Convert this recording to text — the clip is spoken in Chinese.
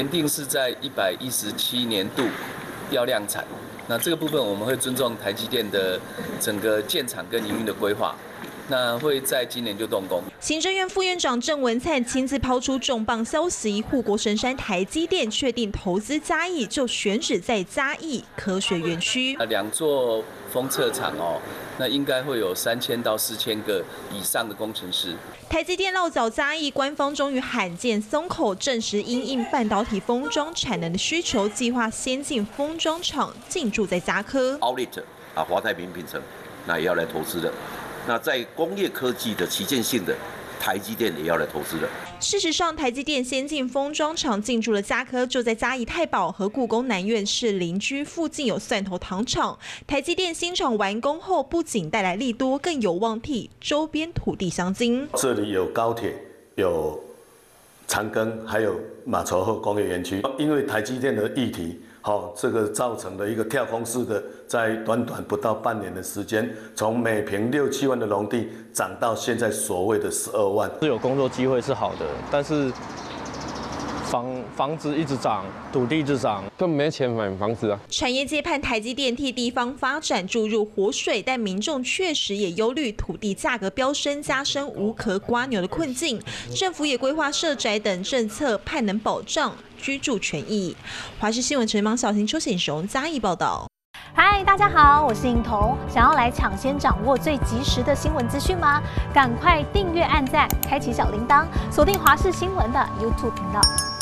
原定是在117年度要量产。那这个部分我们会尊重台积电的整个建厂跟营运的规划。 那会在今年就动工。 行政院副院长郑文灿亲自抛出重磅消息，护国神山台积电确定投资嘉义，就选址在嘉义科学园区。 2座封测厂哦，那应该会有3000到4000个以上的工程师。 台积电落脚嘉义，官方终于罕见松口，证实因应半导体封装产能的需求，计划先进封装厂进驻在嘉科。 Outlet 啊，华太平品城，那也要来投资的。 那在工业科技的旗舰性的，台积电也要来投资的。 事实上，台积电先进封装厂进驻了嘉科，就在嘉义太保和故宫南院是邻居，附近有蒜头糖厂。台积电新厂完工后，不仅带来利多，更有望替周边土地镶金。 这里有高铁，有长庚，还有马稠后工业园区。因为台积电的议题。 好，这个造成了一个跳空式的，在短短不到半年的时间，从每坪6、7万的农地涨到现在所谓的12万。 是有工作机会是好的，但是房子一直涨，土地一直涨，根本没钱买房子啊。 产业界盼台积电替地方发展注入活水，但民众确实也忧虑土地价格飙升，加深无壳蝸牛的困境。政府也规划社宅等政策，盼能保障居住权益。华视新闻陈芒、小婷、邱显雄嘉义报道。 嗨，大家好，我是颖彤。想要来抢先掌握最及时的新闻资讯吗？赶快订阅、按赞、开启小铃铛，锁定华视新闻的 YouTube 频道。